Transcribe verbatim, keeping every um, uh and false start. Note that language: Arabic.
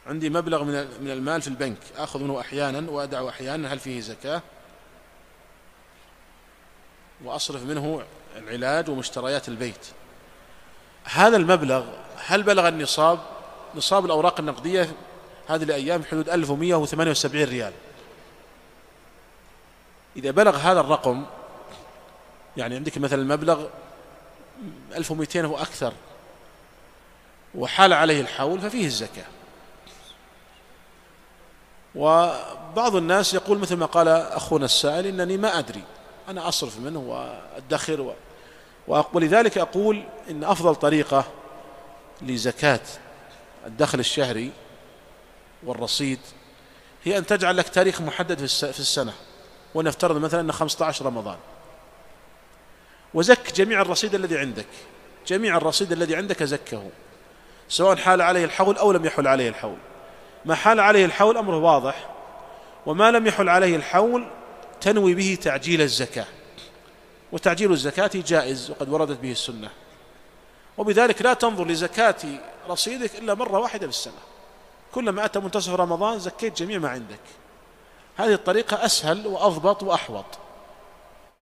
عندي مبلغ من المال في البنك أخذ منه أحيانا وأدعه أحيانا، هل فيه زكاة؟ وأصرف منه العلاج ومشتريات البيت. هذا المبلغ هل بلغ النصاب؟ نصاب الأوراق النقدية هذه الأيام حدود ألف ومئة وثمانية وسبعين ريال. إذا بلغ هذا الرقم، يعني عندك مثلا المبلغ ألف ومئتين وأكثر وحال عليه الحول ففيه الزكاة. وبعض الناس يقول مثل ما قال أخونا السائل إنني ما أدري، أنا أصرف منه وأدخر و... ولذلك أقول إن أفضل طريقة لزكاة الدخل الشهري والرصيد هي أن تجعل لك تاريخ محدد في السنة، ونفترض مثلا أن خمسة عشر رمضان، وزك جميع الرصيد الذي عندك، جميع الرصيد الذي عندك زكه، سواء حال عليه الحول أو لم يحل عليه الحول. ما حال عليه الحول أمره واضح، وما لم يحل عليه الحول تنوي به تعجيل الزكاة، وتعجيل الزكاة جائز وقد وردت به السنة. وبذلك لا تنظر لزكاة رصيدك إلا مرة واحدة بالسنة، كلما أتى منتصف رمضان زكيت جميع ما عندك. هذه الطريقة أسهل وأضبط وأحوط.